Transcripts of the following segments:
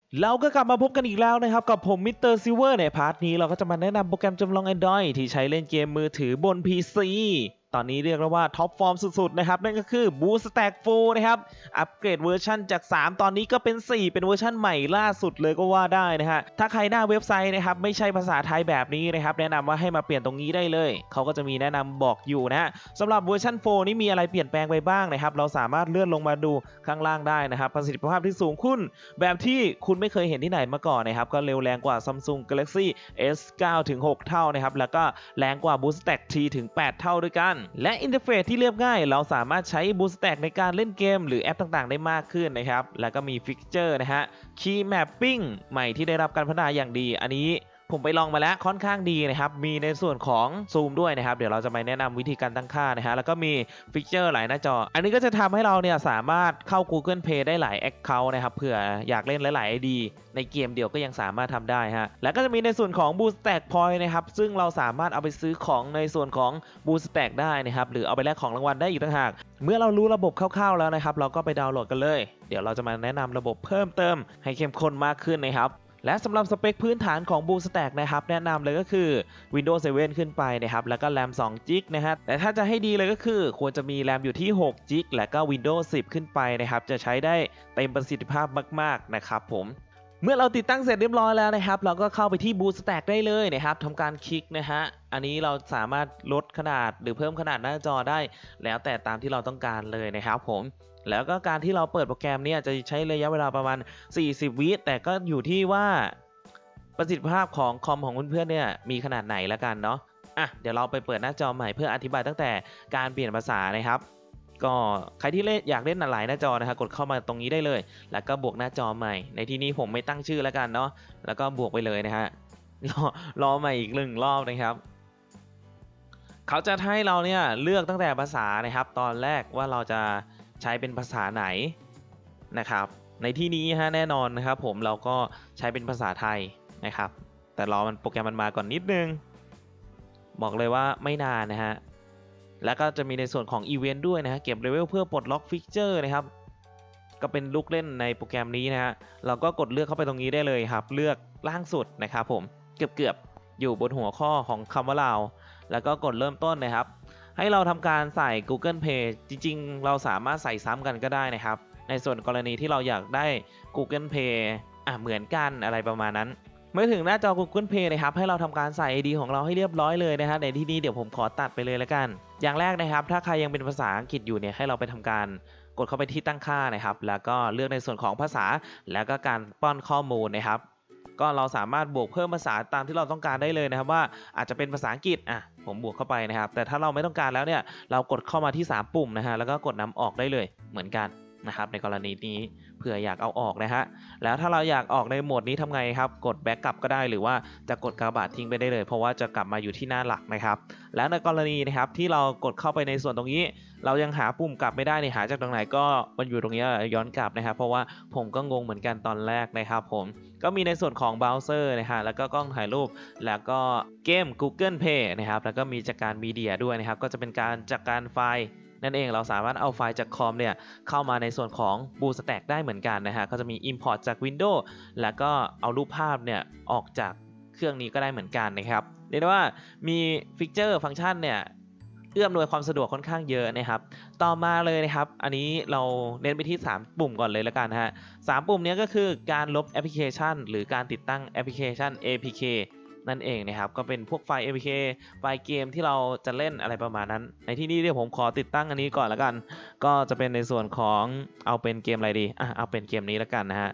เราก็กลับมาพบกันอีกแล้วนะครับกับผมมิสเตอร์ซิลเวอร์ในพาร์ทนี้เราก็จะมาแนะนำโปรแกรมจำลอง Android ที่ใช้เล่นเกมมือถือบน PC ตอนนี้เรียกได้ว่าท็อปฟอร์มสุดๆนะครับนั่นก็คือ BlueStack 4 นะครับอัปเกรดเวอร์ชันจาก3ตอนนี้ก็เป็น4เป็นเวอร์ชันใหม่ล่าสุดเลยก็ว่าได้นะฮะถ้าใครหน้าเว็บไซต์นะครับไม่ใช่ภาษาไทยแบบนี้นะครับแนะนำว่าให้มาเปลี่ยนตรงนี้ได้เลยเขาก็จะมีแนะนำบอกอยู่นะฮะสำหรับเวอร์ชัน4นี้มีอะไรเปลี่ยนแปลงไปบ้างนะครับเราสามารถเลื่อนลงมาดูข้างล่างได้นะครับประสิทธิภาพที่สูงขึ้นแบบที่คุณไม่เคยเห็นที่ไหนมาก่อนนะครับก็เร็วแรงกว่า Samsung Galaxy S9 ถึง 6 เท่านะครับแล้วก็แรงกว่า BlueStack T ถึง 8 เท่าด้วยกันและอินเทอร์เฟซที่เรียบง่ายเราสามารถใช้ BlueStack ในการเล่นเกมหรือแอปต่างๆได้มากขึ้นนะครับแล้วก็มีฟิกเจอร์นะฮะ Key Mapping ใหม่ที่ได้รับการพัฒนาอย่างดีอันนี้ผมไปลองมาแล้วค่อนข้างดีนะครับมีในส่วนของซูมด้วยนะครับเดี๋ยวเราจะมาแนะนำวิธีการตั้งค่านะฮะแล้วก็มีฟิกเจอร์หลายหน้าจออันนี้ก็จะทำให้เราเนี่ยสามารถเข้า Google Play ได้หลาย Account นะครับเผื่ออยากเล่นหลายๆ ID ในเกมเดียวก็ยังสามารถทำได้ฮะแล้วก็จะมีในส่วนของ BlueStack Point นะครับซึ่งเราสามารถเอาไปซื้อของในส่วนของ BlueStack ได้นะครับหรือเอาไปแลกของรางวัลได้อีกต่างหากเมื่อเรารู้ระบบคร่าวๆแล้วนะครับเราก็ไปดาวน์โหลดกันเลยเดี๋ยวเราจะมาแนะนำระบบเพิ่มเติมให้เข้มข้นมากขึ้นนะครับและสำหรับสเปคพื้นฐานของ BlueStack นะครับแนะนำเลยก็คือ Windows 7 ขึ้นไปนะครับแล้วก็แรม2 g b นะฮะแต่ถ้าจะให้ดีเลยก็คือควรจะมีแรมอยู่ที่6 g b และก็ Windows 10 ขึ้นไปนะครับจะใช้ได้เต็มประสิทธิภาพมากๆนะครับผมเมื่อเราติดตั้งเสร็จเรียบร้อยแล้วนะครับเราก็เข้าไปที่ BlueStack ได้เลยนะครับทำการคลิกนะฮะอันนี้เราสามารถลดขนาดหรือเพิ่มขนาดหน้าจอได้แล้วแต่ตามที่เราต้องการเลยนะครับผมแล้วก็การที่เราเปิดโปรแกรมเนี่ยจะใช้ระยะเวลาประมาณ40 วิแต่ก็อยู่ที่ว่าประสิทธิภาพของคอมของเพื่อนๆเนี่ยมีขนาดไหนแล้วกันเนาะเดี๋ยวเราไปเปิดหน้าจอใหม่เพื่ออธิบายตั้งแต่การเปลี่ยนภาษานะครับก็ใครที่อยากเล่นหลายหน้าจอนะครับกดเข้ามาตรงนี้ได้เลยแล้วก็บวกหน้าจอใหม่ในที่นี้ผมไม่ตั้งชื่อแล้วกันเนาะแล้วก็บวกไปเลยนะฮะรอใหม่อีก1 รอบนะครับเขาจะให้เราเนี่ยเลือกตั้งแต่ภาษานะครับตอนแรกว่าเราจะใช้เป็นภาษาไหนนะครับในที่นี้ฮะแน่นอนนะครับผมเราก็ใช้เป็นภาษาไทยนะครับแต่รอมันโปรแกรมมันมาก่อนนิดนึงบอกเลยว่าไม่นานนะฮะแล้วก็จะมีในส่วนของอีเวนต์ด้วยนะฮะเก็บเลเวลเพื่อปลดล็อกฟิกเจอร์นะครับก็เป็นลูกเล่นในโปรแกรมนี้นะฮะเราก็กดเลือกเข้าไปตรงนี้ได้เลยครับเลือกล่างสุดนะครับผมเกือบอยู่บนหัวข้อของคำว่าเราแล้วก็กดเริ่มต้นนะครับให้เราทำการใส่ Google Play จริงๆเราสามารถใส่ซ้ำกันก็ได้นะครับในส่วนกรณีที่เราอยากได้ Google Play เหมือนกันอะไรประมาณนั้นเมื่อถึงหน้าจอ Google Play นะครับให้เราทำการใส่ ID ของเราให้เรียบร้อยเลยนะฮะในที่นี้เดี๋ยวผมขอตัดไปเลยแล้วกันอย่างแรกนะครับถ้าใครยังเป็นภาษาอังกฤษอยู่เนี่ยให้เราไปทำการกดเข้าไปที่ตั้งค่านะครับแล้วก็เลือกในส่วนของภาษาแล้วก็การป้อนข้อมูลนะครับก็เราสามารถบวกเพิ่มภาษาตามที่เราต้องการได้เลยนะครับว่าอาจจะเป็นภาษาอังกฤษผมบวกเข้าไปนะครับแต่ถ้าเราไม่ต้องการแล้วเนี่ยเรากดเข้ามาที่3ปุ่มนะฮะแล้วก็กดนำออกได้เลยเหมือนกันนะครับในกรณีนี้เผื่ออยากเอาออกนะฮะแล้วถ้าเราอยากออกในโหมดนี้ทำไงครับกดแบ็กกลับก็ได้หรือว่าจะกดกาบาดทิ้งไปได้เลยเพราะว่าจะกลับมาอยู่ที่หน้าหลักนะครับแล้วในกรณีนะครับที่เรากดเข้าไปในส่วนตรงนี้เรายังหาปุ่มกลับไม่ได้เนี่ยหาจากตรงไหนก็มันอยู่ตรงนี้ย้อนกลับนะครับเพราะว่าผมก็งงเหมือนกันตอนแรกนะครับผมก็มีในส่วนของเบราว์เซอร์นะฮะแล้วก็กล้องถ่ายรูปแล้วก็เกม Google Play นะครับแล้วก็มีจัดการมีเดียด้วยนะครับก็จะเป็นการจัดการไฟล์นั่นเองเราสามารถเอาไฟล์จากคอมเนี่ยเข้ามาในส่วนของ BlueStack ได้เหมือนกันนะฮะก็จะมี Import จาก Windows แล้วก็เอารูปภาพเนี่ยออกจากเครื่องนี้ก็ได้เหมือนกันนะครับเรียกได้ว่ามีฟีเจอร์ฟังก์ชันเนี่ยเอื้อมหน่วยความสะดวกค่อนข้างเยอะนะครับต่อมาเลยนะครับอันนี้เราเน้นไปที่3ปุ่มก่อนเลยแล้วกันฮะ3ปุ่มนี้ก็คือการลบแอปพลิเคชันหรือการติดตั้งแอปพลิเคชัน APK นั่นเองนะครับก็เป็นพวกไฟล์ APK ไฟล์เกมที่เราจะเล่นอะไรประมาณนั้นในที่นี้เดี๋ยวผมขอติดตั้งอันนี้ก่อนแล้วกันก็จะเป็นในส่วนของเอาเป็นเกมอะไรดีเอาเป็นเกมนี้แล้วกันนะฮะ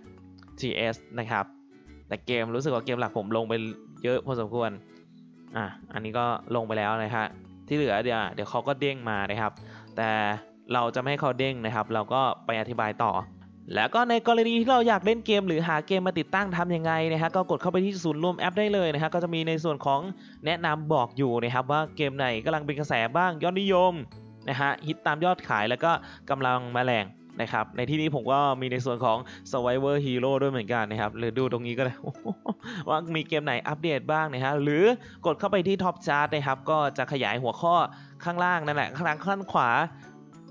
TS นะครับแต่เกมรู้สึกว่าเกมหลักผมลงไปเยอะพอสมควรอันนี้ก็ลงไปแล้วนะฮะที่เหลือเดี๋ยวเขาก็เด้งมานะครับแต่เราจะไม่ให้เขาเด้งนะครับเราก็ไปอธิบายต่อแล้วก็ในกรณีที่เราอยากเล่นเกมหรือหาเกมมาติดตั้งทำยังไงนะฮะก็กดเข้าไปที่ศูนย์รวมแอปได้เลยนะฮะก็จะมีในส่วนของแนะนำบอกอยู่นะครับว่าเกมไหนกำลังเป็นกระแสบ้างยอดนิยมนะฮะฮิตตามยอดขายแล้วก็กำลังมาแรงนะครับในที่นี้ผมก็มีในส่วนของ Survivor Hero ด้วยเหมือนกันนะครับหรือดูตรงนี้ก็ได้ ว่ามีเกมไหนอัปเดตบ้างนะฮะหรือกดเข้าไปที่ Top Chart นะครับก็จะขยายหัวข้อข้างล่างนั่นแหละข้างล่างข้างขวา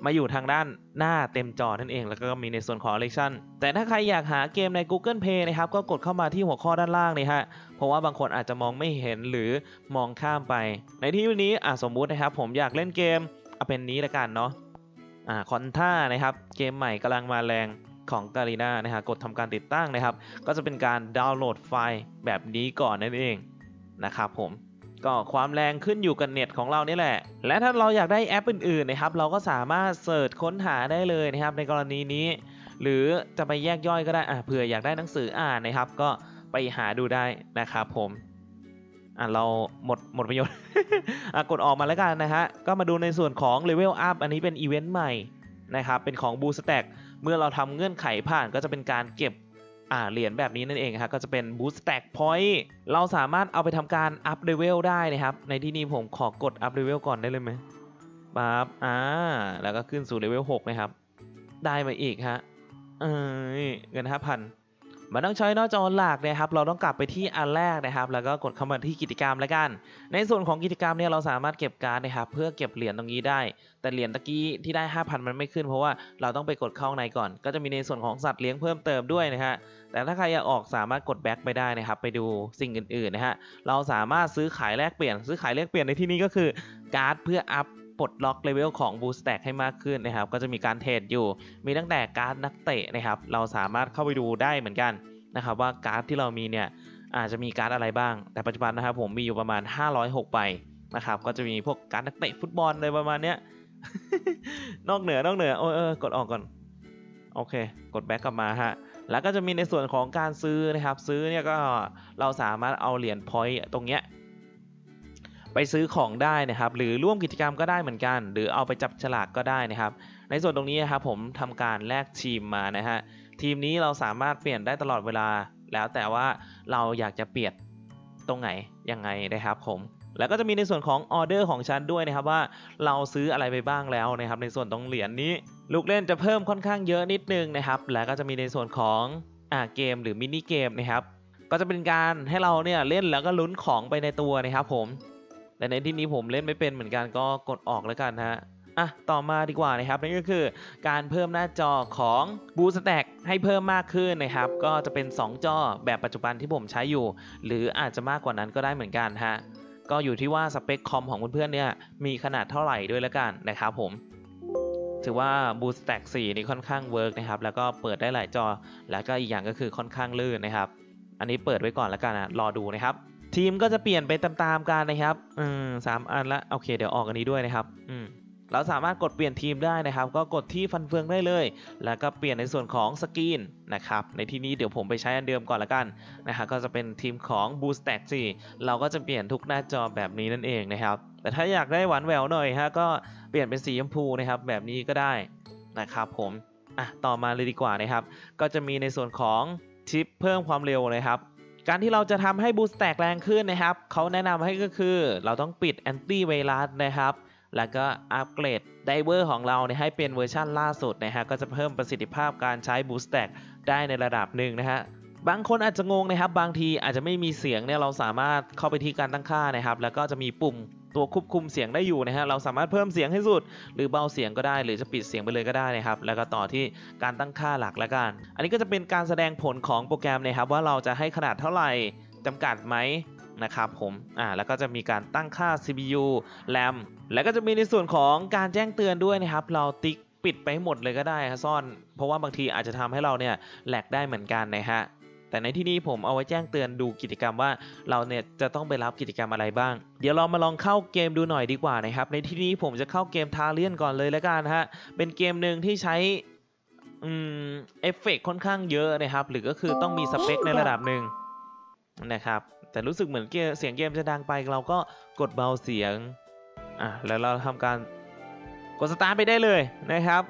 มาอยู่ทางด้านหน้าเต็มจอนั่นเองแล้วก็มีในส่วนของ Election แต่ถ้าใครอยากหาเกมใน Google Play นะครับก็กดเข้ามาที่หัวข้อด้านล่างนี่ฮะเพราะว่าบางคนอาจจะมองไม่เห็นหรือมองข้ามไปในที่นี้สมมุตินะครับผมอยากเล่นเกมเป็นนี้ละกันเนาะคอนท่านะครับเกมใหม่กำลังมาแรงของกาลีนานะฮะกดทำการติดตั้งนะครับก็จะเป็นการดาวน์โหลดไฟล์แบบนี้ก่อนนั่นเองนะครับผมก็ความแรงขึ้นอยู่กับเน็ตของเรานี่แหละและถ้าเราอยากได้แอปอื่นๆนะครับเราก็สามารถเสิร์ชค้นหาได้เลยนะครับในกรณีนี้หรือจะไปแยกย่อยก็ได้เผื่ออยากได้หนังสืออ่านนะครับก็ไปหาดูได้นะครับผมเราหมดประโยชน์ กดออกมาแล้วกันนะฮะก็มาดูในส่วนของ Level Up อันนี้เป็นอีเวนต์ใหม่นะครับเป็นของ BlueStack เมื่อเราทำเงื่อนไขผ่านก็จะเป็นการเก็บเหรียญแบบนี้นั่นเองครับก็จะเป็น BlueStack Point เราสามารถเอาไปทำการอัพเลเวลได้นะครับในที่นี้ผมขอกดอัพเลเวลก่อนได้เลยไหมปั๊บแล้วก็ขึ้นสู่เลเวล6นะครับได้มาอีกฮะเงิน 5,000มันต้องใช้หน้าจอหลักนะครับเราต้องกลับไปที่อันแรกนะครับแล้วก็กดเข้ามาที่กิจกรรมแล้วกันในส่วนของกิจกรรมเนี่ยเราสามารถเก็บการ์ดนะครับเพื่อเก็บเหรียญตรงนี้ได้แต่เหรียญตะกี้ที่ได้ 5,000 มันไม่ขึ้นเพราะว่าเราต้องไปกดเข้าในก่อนก็จะมีในส่วนของสัตว์เลี้ยงเพิ่มเติมด้วยนะฮะแต่ถ้าใครอยากออกสามารถกดแบ็คไปได้นะครับไปดูสิ่งอื่นๆนะฮะเราสามารถซื้อขายแลกเปลี่ยนในที่นี้ก็คือการ์ดเพื่ออัพปลดล็อกเลเวลของ BlueStack ให้มากขึ้นนะครับก็จะมีการเทรดอยู่มีตั้งแต่การ์ดนักเตะนะครับเราสามารถเข้าไปดูได้เหมือนกันนะครับว่าการ์ดที่เรามีเนี่ยอาจจะมีการ์ดอะไรบ้างแต่ปัจจุบันนะครับผมมีอยู่ประมาณ506ใบนะครับก็จะมีพวกการ์ดนักเตะฟุตบอลเลยประมาณเนี้ย นอกเหนือกดออกก่อนโอเคกดแบ็กกลับมาฮะแล้วก็จะมีในส่วนของการซื้อนะครับซื้อเนี่ยก็เราสามารถเอาเหรียญพอยต์ตรงเนี้ยไปซื้อของได้นะครับหรือร่วมกิจกรรมก็ได้เหมือนกันหรือเอาไปจับฉลากก็ได้นะครับในส่วนตรงนี้นะครับผมทำการแลกทีมมานะฮะทีมนี้เราสามารถเปลี่ยนได้ตลอดเวลาแล้วแต่ว่าเราอยากจะเปลี่ยนตรงไหนยังไงนะครับผมแล้วก็จะมีในส่วนของออเดอร์ของฉันด้วยนะครับว่าเราซื้ออะไรไปบ้างแล้วนะครับในส่วนตรงเหรียญนี้ลูกเล่นจะเพิ่มค่อนข้างเยอะนิดนึงนะครับแล้วก็จะมีในส่วนของเกมหรือมินิเกมนะครับก็จะเป็นการให้เราเนี่ยเล่นแล้วก็ลุ้นของไปในตัวนะครับผมแต่ในที่นี้ผมเล่นไม่เป็นเหมือนกันก็กดออกแล้วกันฮะต่อมาดีกว่านะครับนั่นก็คือการเพิ่มหน้าจอของ BlueStack ให้เพิ่มมากขึ้นนะครับก็จะเป็น2จอแบบปัจจุบันที่ผมใช้อยู่หรืออาจจะมากกว่านั้นก็ได้เหมือนกันฮะก็อยู่ที่ว่าสเปคคอมของเพื่อนๆเนี่ยมีขนาดเท่าไหร่ด้วยแล้วกันนะครับผมถือว่า BlueStack 4 นี่ค่อนข้างเวิร์กนะครับแล้วก็เปิดได้หลายจอแล้วก็อีกอย่างก็คือค่อนข้างลื่นนะครับอันนี้เปิดไว้ก่อนแล้วกันรอดูนะครับทีมก็จะเปลี่ยนไปตามๆกันนะครับ3 อันละโอเคเดี๋ยวออกอันนี้ด้วยนะครับเราสามารถกดเปลี่ยนทีมได้นะครับก็กดที่ฟันเฟืองได้เลยแล้วก็เปลี่ยนในส่วนของสกรีนนะครับในที่นี้เดี๋ยวผมไปใช้อันเดิมก่อนละกันนะฮะก็จะเป็นทีมของ BlueStack 4เราก็จะเปลี่ยนทุกหน้าจอแบบนี้นั่นเองนะครับแต่ถ้าอยากได้หวานแหววหน่อยฮะก็เปลี่ยนเป็นสีชมพูนะครับแบบนี้ก็ได้นะครับผมต่อมาเลยดีกว่านะครับก็จะมีในส่วนของชิปเพิ่มความเร็วนะครับการที่เราจะทำให้ BlueStack แรงขึ้นนะครับเขาแนะนำให้ก็คือเราต้องปิด Anti Virus นะครับแล้วก็อัปเกรดไดเวอร์ของเราให้เป็นเวอร์ชั่นล่าสุดนะฮะก็จะเพิ่มประสิทธิภาพการใช้ BlueStack ได้ในระดับหนึ่งนะฮะบางคนอาจจะงงนะครับบางทีอาจจะไม่มีเสียงเนี่ยเราสามารถเข้าไปที่การตั้งค่านะครับแล้วก็จะมีปุ่มตัวควบคุมเสียงได้อยู่นะฮะเราสามารถเพิ่มเสียงให้สุดหรือเบาเสียงก็ได้หรือจะปิดเสียงไปเลยก็ได้นะครับแล้วก็ต่อที่การตั้งค่าหลักแล้วกันอันนี้ก็จะเป็นการแสดงผลของโปรแกรมนะครับว่าเราจะให้ขนาดเท่าไหร่จำกัดไหมนะครับผมแล้วก็จะมีการตั้งค่า CPU RAM แล้วก็จะมีในส่วนของการแจ้งเตือนด้วยนะครับเราติ๊กปิดไปหมดเลยก็ได้ครับซ่อนเพราะว่าบางทีอาจจะทำให้เราเนี่ยแหลกได้เหมือนกันนะฮะแต่ในที่นี้ผมเอาไว้แจ้งเตือนดูกิจกรรมว่าเราเนี่ยจะต้องไปรับกิจกรรมอะไรบ้างเดี๋ยวเรามาลองเข้าเกมดูหน่อยดีกว่านะครับในที่นี้ผมจะเข้าเกมทาเลียนก่อนเลยแล้วกันฮะเป็นเกมหนึ่งที่ใช้เอฟเฟกต์ค่อนข้างเยอะนะครับหรือก็คือต้องมีสเปคในระดับหนึ่งนะครับแต่รู้สึกเหมือนเสียงเกมจะดังไปเราก็กดเบาเสียงแล้วเราทำการกดสตาร์ทไปได้เลยนะครับ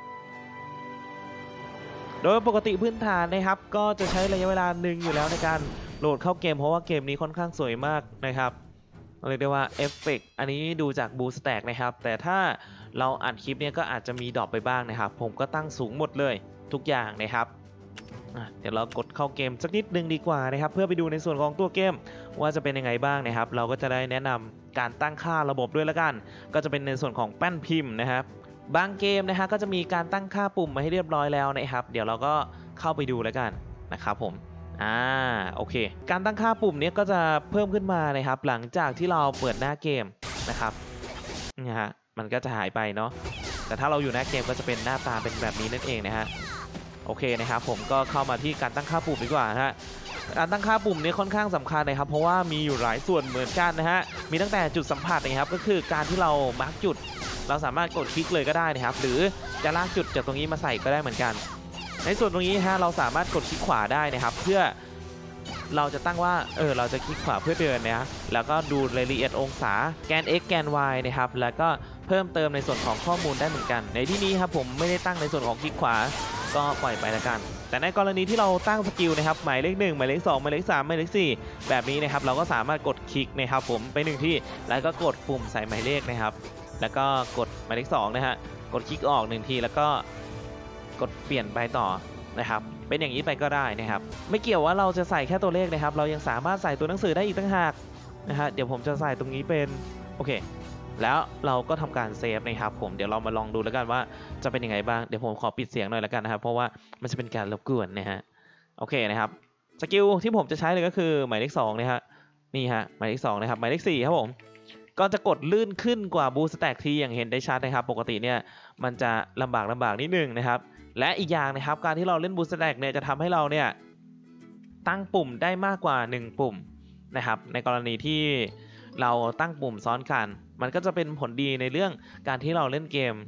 โดยปกติพื้นฐานนะครับก็จะใช้ระยะเวลาหนึ่งอยู่แล้วในการโหลดเข้าเกมเพราะว่าเกมนี้ค่อนข้างสวยมากนะครับเรียกได้ว่าเอฟเฟกต์อันนี้ดูจาก BlueStack นะครับแต่ถ้าเราอัดคลิปเนี่ยก็อาจจะมีดรอปไปบ้างนะครับผมก็ตั้งสูงหมดเลยทุกอย่างนะครับเดี๋ยวเรากดเข้าเกมสักนิดนึงดีกว่านะครับเพื่อไปดูในส่วนของตัวเกมว่าจะเป็นยังไงบ้างนะครับเราก็จะได้แนะนำการตั้งค่าระบบด้วยละกันก็จะเป็นในส่วนของแป้นพิมพ์นะครับบางเกมนะฮะก็จะมีการตั้งค่าปุ่มมาให้เรียบร้อยแล้วนะครับเดี๋ยวเราก็เข้าไปดูแล้วกันนะครับผมโอเคการตั้งค่าปุ่มนี้ก็จะเพิ่มขึ้นมานะครับหลังจากที่เราเปิดหน้าเกมนะครับนะฮะมันก็จะหายไปเนาะแต่ถ้าเราอยู่หน้าเกมก็จะเป็นหน้าตาเป็นแบบนี้นั่นเองนะฮะโอเคนะครับผมก็เข้ามาที่การตั้งค่าปุ่มดีกว่าฮะการตั้งค่าปุ่มนี้ค่อนข้างสำคัญนะครับเพราะว่ามีอยู่หลายส่วนเหมือนกันนะฮะมีตั้งแต่จุดสัมผัสนะครับก็คือการที่เรามาร์กจุดเราสามารถกดคลิกเลยก็ได้นะครับหรือจะลากจุดจากตรงนี้มาใส่ก็ได้เหมือนกันในส่วนตรงนี้ฮะเราสามารถกดคลิกขวาได้นะครับเพื่อเราจะตั้งว่าเราจะคลิกขวาเพื่อเดินนะแล้วก็ดูรายละเอียดองศาแกน x แกน y นะครับแล้วก็เพิ่มเติมในส่วนของข้อมูลได้เหมือนกันในที่นี้ครับผมไม่ได้ตั้งในส่วนของคลิกขวาก็ปล่อยไปละกันแต่ในกรณีที่เราตั้งสกิลนะครับหมายเลข1หมายเลข2หมายเลข3หมายเลข4แบบนี้นะครับเราก็สามารถกดคลิกนะครับผมไป1ที่แล้วก็กดปุ่มใส่หมายเลขนะครับแล้วก็กดหมายเลข2นะฮะกดคลิกออก1ทีแล้วก็กดเปลี่ยนไปต่อนะครับเป็นอย่างนี้ไปก็ได้นะครับไม่เกี่ยวว่าเราจะใส่แค่ตัวเลขนะครับเรายังสามารถใส่ตัวหนังสือได้อีกต่างหากนะฮะเดี๋ยวผมจะใส่ตรงนี้เป็นโอเคแล้วเราก็ทำการเซฟนะครับผมเดี๋ยวเรามาลองดูแล้วกันว่าจะเป็นยังไงบ้างเดี๋ยวผมขอปิดเสียงหน่อยแล้วกันนะครับเพราะว่ามันจะเป็นการรบกวนนะฮะโอเคนะครับสกิลที่ผมจะใช้เลยก็คือหมายเลข2นะฮะนี่ฮะหมายเลข2นะครับหมายเลข4ครับผมก็จะกดลื่นขึ้นกว่าบูสแต็กทีอย่างเห็นได้ชัดนะครับปกติเนี่ยมันจะลำบากนิดนึงนะครับและอีกอย่างนะครับการที่เราเล่นบูสแต็กเนี่ยจะทำให้เราเนี่ยตั้งปุ่มได้มากกว่า1ปุ่มนะครับในกรณีที่เราตั้งปุ่มซ้อนกันมันก็จะเป็นผลดีในเรื่องการที่เราเล่นเกม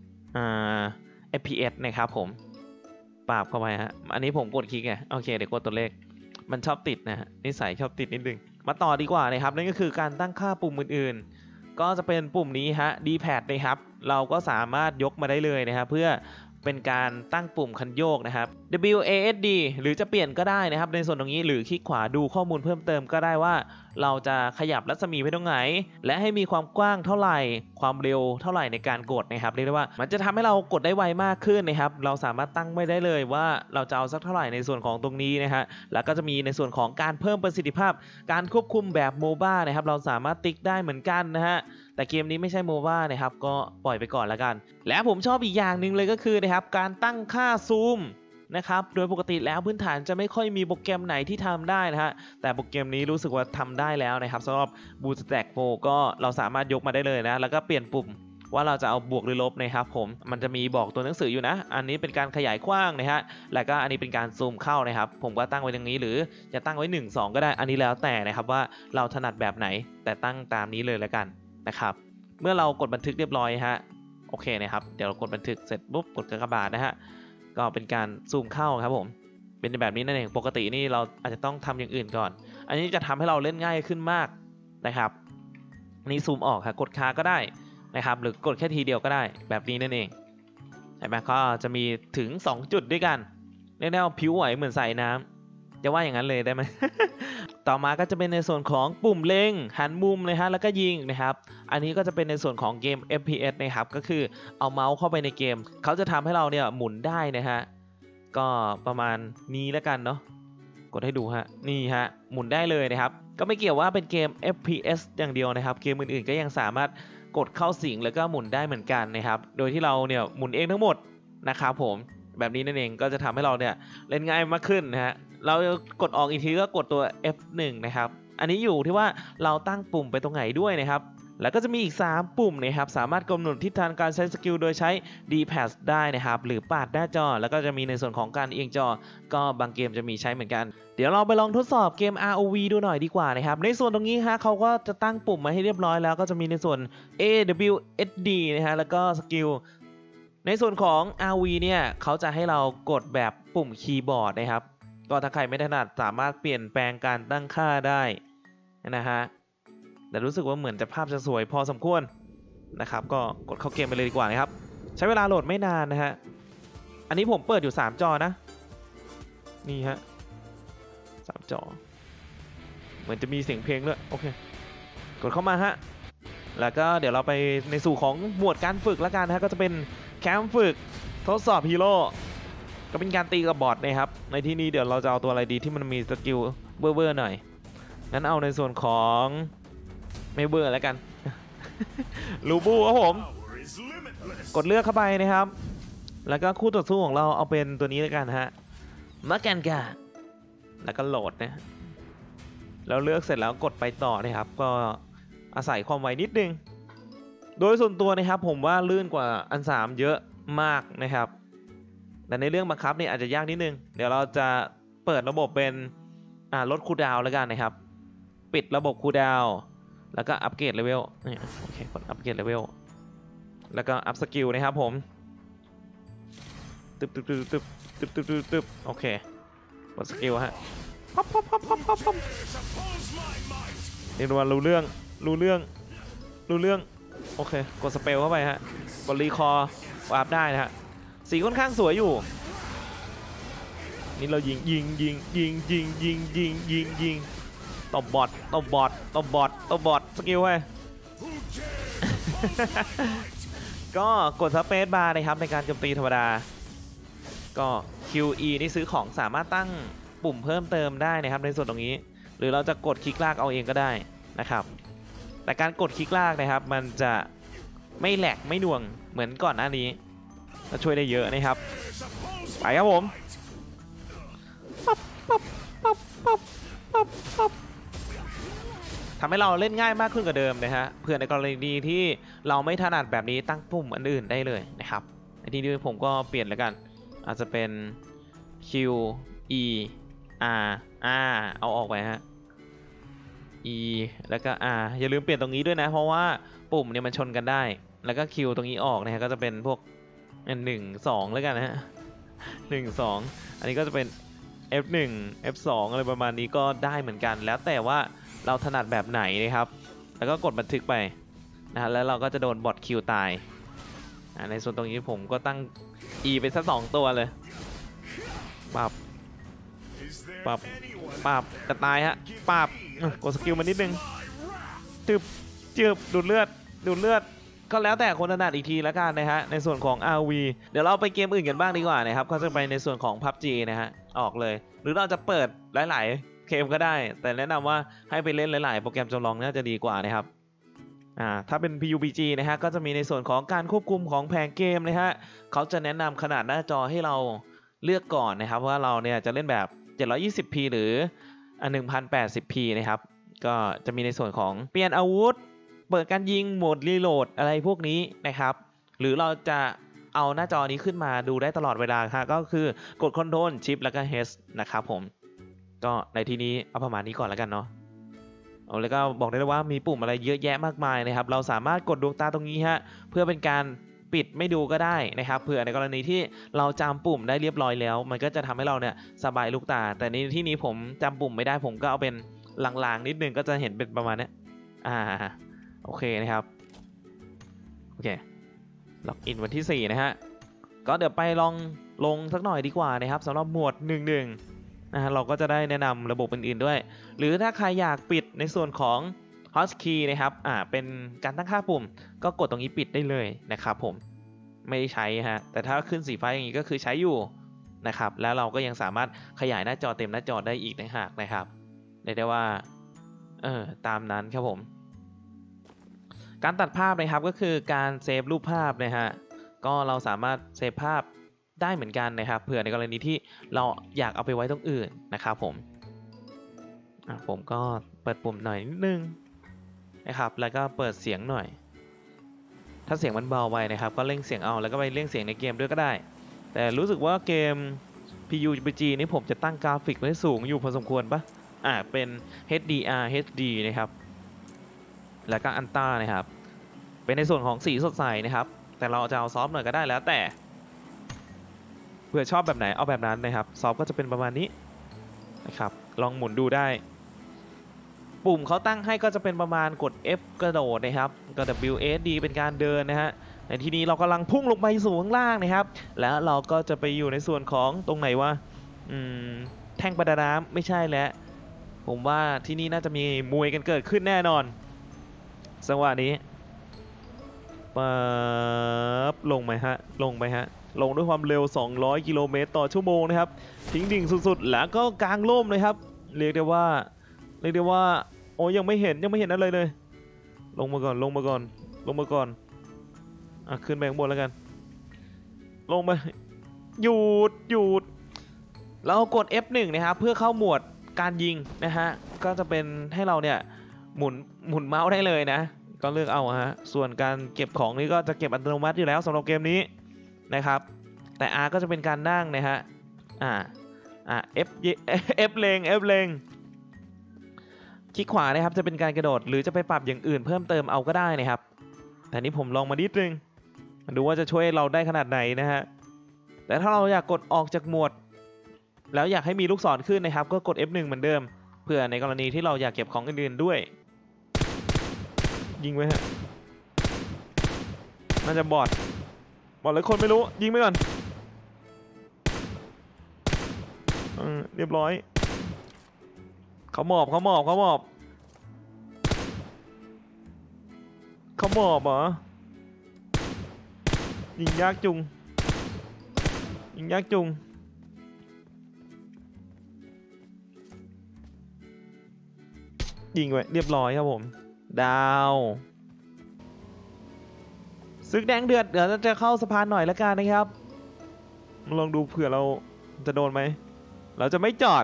FPS นะครับผมปราบเข้าไปฮะอันนี้ผมกดคลิกไงโอเคเดี๋ยวกดตัวเลขมันชอบติดนะฮะนิสัยชอบติดนิดนึงมาต่อดีกว่านะครับนั่นก็คือการตั้งค่าปุ่มอื่นๆก็จะเป็นปุ่มนี้ฮะ D-pad นะครับเราก็สามารถยกมาได้เลยนะครับเพื่อเป็นการตั้งปุ่มคันโยกนะครับ WASD หรือจะเปลี่ยนก็ได้นะครับในส่วนตรงนี้หรือคลิกขวาดูข้อมูลเพิ่มเติมก็ได้ว่าเราจะขยับรัศมีไปตรงไหนและให้มีความกว้างเท่าไหร่ความเร็วเท่าไหร่ในการกดนะครับเรียกได้ว่ามันจะทำให้เรากดได้ไวมากขึ้นนะครับเราสามารถตั้งไม่ได้เลยว่าเราจะเอาสักเท่าไหร่ในส่วนของตรงนี้นะฮะแล้วก็จะมีในส่วนของการเพิ่มประสิทธิภาพการควบคุมแบบโมบ้านะครับเราสามารถติ๊กได้เหมือนกันนะฮะแต่เกมนี้ไม่ใช่โมบ้านะครับก็ปล่อยไปก่อนแล้วกันและผมชอบอีกอย่างหนึ่งเลยก็คือนะครับการตั้งค่าซูมนะครับโดยปกติแล้วพื้นฐานจะไม่ค่อยมีโปรแกรมไหนที่ทำได้นะฮะแต่โปรแกรมนี้รู้สึกว่าทำได้แล้วนะครับสำหรับ Bootstrap 4ก็เราสามารถยกมาได้เลยนะแล้วก็เปลี่ยนปุ่มว่าเราจะเอาบวกหรือลบนะครับผมมันจะมีบอกตัวหนังสืออยู่นะอันนี้เป็นการขยายกว้างนะฮะแล้วก็อันนี้เป็นการซูมเข้านะครับผมก็ตั้งไว้ตรงนี้หรือจะตั้งไว้1 2ก็ได้อันนี้แล้วแต่นะครับว่าเราถนัดแบบไหนแต่ตั้งตามนี้เลยแล้วกันนะครับเมื่อเรากดบันทึกเรียบร้อยฮะโอเคนะครับเดี๋ยวเรากดบันทึกเสร็จปุ๊บกดกากบาทนะฮะก็เป็นการซูมเข้าครับผมเป็นแบบนี้นั่นเองปกตินี่เราอาจจะต้องทำอย่างอื่นก่อนอันนี้จะทำให้เราเล่นง่ายขึ้นมากนะครับนี่ซูมออกครับกดค้างก็ได้นะครับหรือกดแค่ทีเดียวก็ได้แบบนี้นั่นเองเห็นไหมก็จะมีถึง2จุดด้วยกันเรียกได้ว่าผิวไหวเหมือนใส่น้ำจะว่าอย่างนั้นเลยได้ไหม ต่อมาก็จะเป็นในส่วนของปุ่มเล็งหันมุมนะฮะแล้วก็ยิงนะครับอันนี้ก็จะเป็นในส่วนของเกม FPS นะครับก็คือเอาเมาส์เข้าไปในเกมเขาจะทำให้เราเนี่ยหมุนได้นะฮะก็ประมาณนี้แล้วกันเนาะกดให้ดูฮะนี่ฮะหมุนได้เลยนะครับก็ไม่เกี่ยวว่าเป็นเกม FPS อย่างเดียวนะครับเกมอื่นๆก็ยังสามารถกดเข้าสิงแล้วก็หมุนได้เหมือนกันนะครับโดยที่เราเนี่ยหมุนเองทั้งหมดนะครับผมแบบนี้นั่นเองก็จะทำให้เราเนี่ยเล่นง่ายมากขึ้นนะฮะเรากดออกอีกทีก็กดตัว F1 นะครับอันนี้อยู่ที่ว่าเราตั้งปุ่มไปตรงไหนด้วยนะครับแล้วก็จะมีอีก3ปุ่มนะครับสามารถกำหนดทิศทางการใช้สกิลโดยใช้ D-pad ได้นะครับหรือปาดหน้าจอแล้วก็จะมีในส่วนของการเอียงจอก็บางเกมจะมีใช้เหมือนกันเดี๋ยวเราไปลองทดสอบเกม ROV ดูหน่อยดีกว่านะครับในส่วนตรงนี้ฮะเขาก็จะตั้งปุ่มมาให้เรียบร้อยแล้วก็จะมีในส่วน AWSD นะฮะแล้วก็สกิลในส่วนของ RV เนี่ยเขาจะให้เรากดแบบปุ่มคีย์บอร์ดนะครับก็ถ้าใครไม่ถนัดสามารถเปลี่ยนแปลงการตั้งค่าได้นะฮะแต่รู้สึกว่าเหมือนจะภาพจะสวยพอสมควรนะครับก็กดเข้าเกมไปเลยดีกว่านะครับใช้เวลาโหลดไม่นานนะฮะอันนี้ผมเปิดอยู่3จอนะนี่ฮะ3จอเหมือนจะมีเสียงเพลงด้วยโอเคกดเข้ามาฮะแล้วก็เดี๋ยวเราไปในสู่ของหมวดการฝึกแล้วกันนะฮะก็จะเป็นแคมป์ฝึกทดสอบฮีโร่ก็เป็นการตีกับบอทนะครับในที่นี้เดี๋ยวเราจะเอาตัวอะไรดีที่มันมีสกิลเบอร์หน่อยงั้นเอาในส่วนของไม่เบอร์แล้วกัน ลูบูครับผมกดเลือกเข้าไปนะครับแล้วก็คู่ต่อสู้ของเราเอาเป็นตัวนี้แล้วกันฮะมาแกนกาแล้วก็โหลดนะแล้วเลือกเสร็จแล้วกดไปต่อนะครับก็อาศัยความไวนิดนึงโดยส่วนตัวนะครับผมว่าลื่นกว่าอัน3เยอะมากนะครับแต่ในเรื่องบังคับเนี่ยอาจจะยากนิดนึงเดี๋ยวเราจะเปิดระบบเป็นลดคูลดาวน์แล้วกันนะครับปิดระบบคูลดาวน์แล้วก็อัปเกรดเลเวลนี่โอเคกดอัปเกรดเลเวลแล้วก็อัพสกิลนะครับผมตึ๊บตึ๊บตึ๊บตึ๊บตึ๊บตึ๊บตึ๊บตึ๊บโอเคกดสกิลฮะพับพับพับพับพับพับเรียกว่ารู้เรื่องโอเคกดสเปลเข้าไปฮะกดรีคอร์วาร์ปได้นะฮะสีค่อนข้างสวยอยู่นี่เรายิงตบบอทสกิลไว้ ก็กดสเปซบาร์นะครับในการโจมตีธรรมดาก็ QE นี่ซื้อของสามารถตั้งปุ่มเพิ่มเติมได้นะครับในส่วนตรงนี้หรือเราจะกดคลิกลากเอาเองก็ได้นะครับแต่การกดคลิกลากนะครับมันจะไม่แหลกไม่หน่วงเหมือนก่อนหน้านี้จะช่วยได้เยอะนะครับไปครับผมทำให้เราเล่นง่ายมากขึ้นกว่าเดิมนะฮะเพื่อในกรณีที่เราไม่ถนัดแบบนี้ตั้งปุ่มอันอื่นได้เลยนะครับในที่นี้ผมก็เปลี่ยนแล้วกันอาจจะเป็น Q E R R เอาออกไปฮะ E แล้วก็ R อย่าลืมเปลี่ยนตรงนี้ด้วยนะเพราะว่าปุ่มเนี่ยมันชนกันได้แล้วก็ Q ตรงนี้ออกนะฮะก็จะเป็นพวก1 2แล้วกันนะฮะ1 2อันนี้ก็จะเป็น F1 F2 อะไรประมาณนี้ก็ได้เหมือนกันแล้วแต่ว่าเราถนัดแบบไหนนะครับแล้วก็กดบันทึกไปนะฮะแล้วเราก็จะโดนบอทคิวตายในส่วนตรงนี้ผมก็ตั้ง E ไปสัก2ตัวเลยปับจะตายฮะปับกดสกิลมานิดนึงจืบดูดเลือดก็แล้วแต่คนถนัดอีกทีแล้วกันนะฮะในส่วนของ RV เดี๋ยวเราไปเกมอื่นกันบ้างดีกว่านะครับก็จะไปในส่วนของ PUBG นะฮะออกเลยหรือเราจะเปิดหลายๆเกมก็ได้แต่แนะนำว่าให้ไปเล่นหลายๆโปรแกรมจำลองน่าจะดีกว่านะครับถ้าเป็น PUBG นะฮะก็จะมีในส่วนของการควบคุมของแผงเกมนะฮะเขาจะแนะนำขนาดหน้าจอให้เราเลือกก่อนนะครับว่าเราเนี่ยจะเล่นแบบ 720p หรือ 1080p นะครับก็จะมีในส่วนของเปลี่ยนอาวุธเปิดการยิงโหมดรีโหลดอะไรพวกนี้นะครับหรือเราจะเอาหน้าจอนี้ขึ้นมาดูได้ตลอดเวลาครับก็คือกด Ctrl Shift แล้วก็ H นะครับผมก็ในที่นี้เอาประมาณนี้ก่อนแล้วกันเนาะแล้วก็บอกได้เลยว่ามีปุ่มอะไรเยอะแยะมากมายนะครับเราสามารถกดดวงตาตรงนี้ฮะเพื่อเป็นการปิดไม่ดูก็ได้นะครับเผื่อในกรณีที่เราจำปุ่มได้เรียบร้อยแล้วมันก็จะทำให้เราเนี่ยสบายลูกตาแต่ในที่นี้ผมจำปุ่มไม่ได้ผมก็เอาเป็นลางๆนิดนึงก็จะเห็นเป็นประมาณนี้โอเคนะครับโอเคล็อกอินวันที่4นะฮะก็เดี๋ยวไปลองลงสักหน่อยดีกว่านะครับสำหรับหมวด 1-1นะฮะเราก็จะได้แนะนำระบบอื่นๆด้วยหรือถ้าใครอยากปิดในส่วนของ Hotkey นะครับเป็นการตั้งค่าปุ่มก็กดตรงนี้ปิดได้เลยนะครับผมไม่ได้ใช้ฮะแต่ถ้าขึ้นสีฟ้าอย่างนี้ก็คือใช้อยู่นะครับแล้วเราก็ยังสามารถขยายหน้าจอเต็มหน้าจอได้อีกนะครับเรียกได้ว่าตามนั้นครับผมการตัดภาพนะครับก็คือการเซฟรูปภาพนะฮะก็เราสามารถเซฟภาพได้เหมือนกันนะครับเผื่อในกรณีที่เราอยากเอาไปไว้ตรงอื่นนะครับผมก็เปิดปุ่มหน่อยนิดนึงนะครับแล้วก็เปิดเสียงหน่อยถ้าเสียงมันเบาไปนะครับก็เร่งเสียงเอาแล้วก็ไปเร่งเสียงในเกมด้วยก็ได้แต่รู้สึกว่าเกม PUBG นี่ผมจะตั้งกราฟิกไว้สูงอยู่พอสมควรปะเป็น HDR HD นะครับแล้วก็อันต้านะครับเป็นในส่วนของสีสดใสนะครับแต่เราจะเอาซอฟต์หน่อยก็ได้แล้วแต่เผื่อชอบแบบไหนเอาแบบนั้นนะครับซอฟต์ก็จะเป็นประมาณนี้นะครับลองหมุนดูได้ปุ่มเขาตั้งให้ก็จะเป็นประมาณกด F กระโดดนะครับก็ WSD เป็นการเดินนะฮะในที่นี้เรากำลังพุ่งลงไปสู่ข้างล่างนะครับแล้วเราก็จะไปอยู่ในส่วนของตรงไหนวะแท่งประดาน้ำไม่ใช่แล้วผมว่าที่นี่น่าจะมีมวยกันเกิดขึ้นแน่นอนจังหวะนี้ปั๊บลงไปฮะลงด้วยความเร็ว200กิโลเมตรต่อชั่วโมงนะครับทิ้งดิ่งสุดๆแล้วก็กลางร่มเลยครับเรียกได้ว่าโอ้ยังไม่เห็นอะไรเลยลงมาก่อนขึ้นไปข้างบนแล้วกันลงไปหยุดแล้วกด F1 นะครับเพื่อเข้าโหมดการยิงนะฮะก็จะเป็นให้เราเนี่ยหมุนเมาส์ได้เลยนะก็เลือกเอาฮะส่วนการเก็บของนี่ก็จะเก็บอัตโนมัติอยู่แล้วสำหรับเกมนี้นะครับแต่ R ก็จะเป็นการนั่งนะฮะF เล็งคลิกขวานะครับจะเป็นการกระโดดหรือจะไปปรับอย่างอื่นเพิ่มเติมเอาก็ได้นะครับแต่นี้ผมลองมานิดนึงดูว่าจะช่วยเราได้ขนาดไหนนะฮะแต่ถ้าเราอยากกดออกจากโหมดแล้วอยากให้มีลูกศรขึ้นนะครับก็กด F1 เหมือนเดิมเพื่อในกรณีที่เราอยากเก็บของอื่นๆด้วยยิงไว้ฮะน่าจะบอดเลยคนไม่รู้ยิงไปก่อนเรียบร้อยเขาหมอบเหรอยิงยากจุงยิงไว้เรียบร้อยครับผมดาวศึกแดงเดือดเดี๋ยวจะเข้าสะพานหน่อยละกันนะครับลองดูเผื่อเราจะโดนไหมเราจะไม่จอด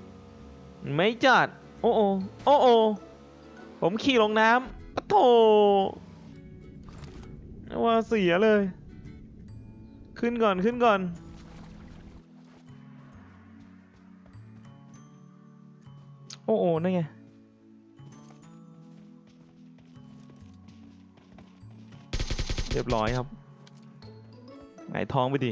โอ้ผมขี่ลงน้ำปะโถว่าเสียเลยขึ้นก่อนโอ้นั่นไงเรียบร้อยครับหงายท้องไปดิ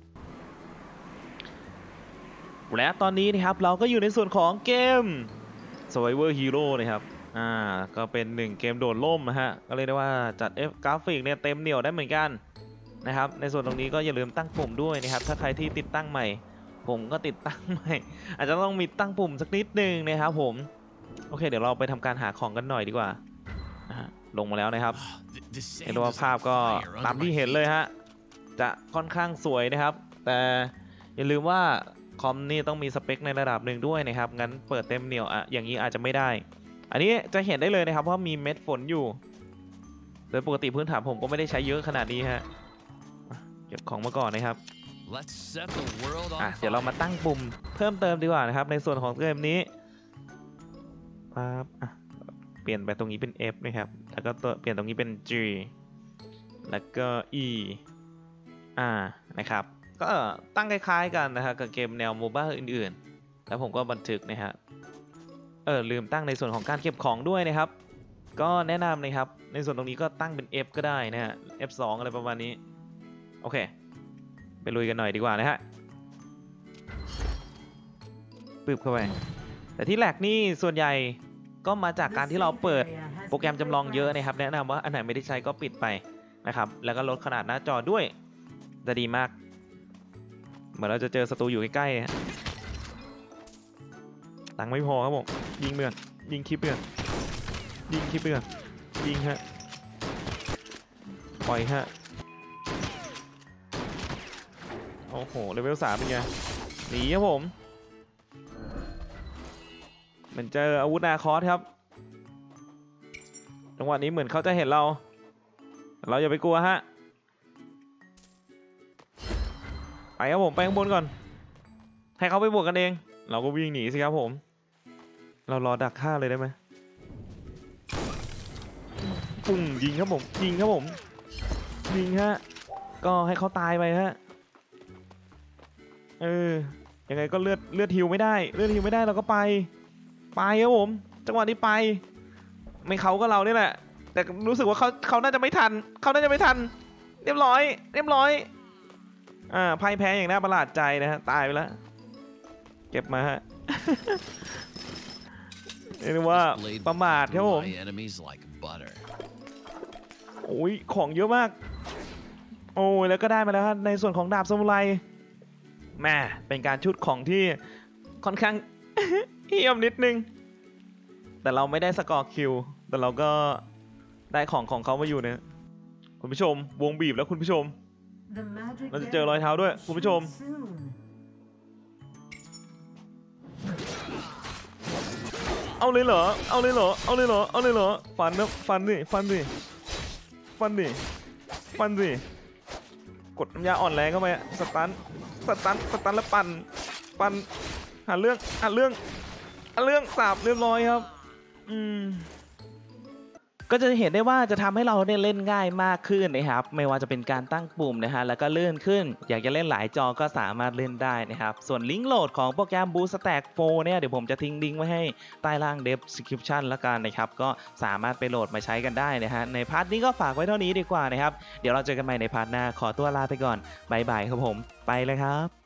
และตอนนี้นะครับเราก็อยู่ในส่วนของเกม Survivor Hero นะครับก็เป็น1เกมโดดร่มนะฮะก็เลยได้ว่าจัดกราฟิกเนี่ยเต็มเหนี่ยวได้เหมือนกันนะครับในส่วนตรงนี้ก็อย่าลืมตั้งปุ่มด้วยนะครับถ้าใครที่ติดตั้งใหม่ผมก็ติดตั้งใหม่อาจจะต้องมีตั้งปุ่มสักนิดนึงนะครับผมโอเคเดี๋ยวเราไปทำการหาของกันหน่อยดีกว่าลงมาแล้วนะครับเห็นว่าภาพก็ตามที่เห็นเลยฮะจะค่อนข้างสวยนะครับแต่อย่าลืมว่าคอมนี่ต้องมีสเปคในระดับหนึ่งด้วยนะครับงั้นเปิดเต็มเหนี่ยวอย่างนี้อาจจะไม่ได้อันนี้จะเห็นได้เลยนะครับว่ามีเม็ดฝนอยู่โดยปกติพื้นฐานผมก็ไม่ได้ใช้เยอะขนาดนี้ฮะเก็บของมาก่อนนะครับเดี๋ยวเรามาตั้งปุ่มเพิ่มเติมดีกว่านะครับในส่วนของเกมนี้ปั๊บเปลี่ยนไปตรงนี้เป็น F นะครับแล้วก็เปลี่ยนตรงนี้เป็น G แล้วก็ E นะครับก็ตั้งคล้ายๆกันนะครับกับเกมแนวโมบ้าอื่นๆแล้วผมก็บันทึกนะฮะลืมตั้งในส่วนของการเก็บของด้วยนะครับก็แนะนำนะครับในส่วนตรงนี้ก็ตั้งเป็น F ก็ได้นะฮะ F2 อะไรประมาณนี้โอเคไปลุยกันหน่อยดีกว่านะฮะปึ๊บเข้าไปแต่ที่แหลกนี่ส่วนใหญ่ก็มาจากการที่เราเปิดโปรแกรมจำลองเยอะนะครับแนะนำว่าอันไหนไม่ได้ใช้ก็ปิดไปนะครับแล้วก็ลดขนาดหน้าจอด้วยจะดีมากเหมือนเราจะเจอศัตรูอยู่ใกล้ๆตังค์ไม่พอครับผมยิงเพื่อนยิงคลิปเพื่อนยิงฮะปล่อยฮะโอ้โหเลเวล 3เป็นไงหนีครับผมเหมือนเจออาวุธนาคอสครับจังหวะนี้เหมือนเขาจะเห็นเราอย่าไปกลัวฮะไปครับผมไปข้างบนก่อนให้เขาไปบวกกันเองเราก็วิ่งหนีสิครับผมเรารอดักฆ่าเลยได้ไหมปุ้งยิงครับผมยิงฮะก็ให้เขาตายไปฮะยังไงก็เลือดฮิวไม่ได้เราก็ไปครับผมจังหวะนี้ไปไม่เขาก็เรานี่แหละแต่รู้สึกว่าเขาน่าจะไม่ทันเรียบร้อยพ่ายแพ้อย่างน่าประหลาดใจนะฮะตายไปแล้วเก็บมาฮะเรียกว่าประมาทครับผมโอ้ยของเยอะมากโอ้ยแล้วก็ได้มาแล้วฮะในส่วนของดาบซามูไรแม่เป็นการชุดของที่ค่อนข้าง เยี่ยมนิดนึงแต่เราไม่ได้สกอร์คิวแต่เราก็ได้ของเขามาอยู่เนี่ยคุณผู้ชมวงบีบแล้วคุณผู้ชมเราจะเจอรอยเท้าด้วยคุณผู้ชมเอาเลยเหรอฟันดิมันสิกดน้ำยาอ่อนแรงเข้าไปสตันแล้วปั่นหาเรื่องสาบเรียบร้อยครับก็จะเห็นได้ว่าจะทำให้เราได้เล่นง่ายมากขึ้นนะครับไม่ว่าจะเป็นการตั้งปุ่มนะฮะแล้วก็เลื่อนขึ้นอยากจะเล่นหลายจอก็สามารถเล่นได้นะครับส่วนลิงก์โหลดของโปรแกรม BlueStack 4 เนี่ยเดี๋ยวผมจะทิ้งลิงก์ไว้ให้ใต้ล่าง description แล้วกันนะครับก็สามารถไปโหลดมาใช้กันได้นะฮะในพาร์ทนี้ก็ฝากไว้เท่านี้ดีกว่านะครับเดี๋ยวเราเจอกันใหม่ในพาร์ทหน้าขอตัวลาไปก่อนบ๊ายบายครับผมไปเลยครับ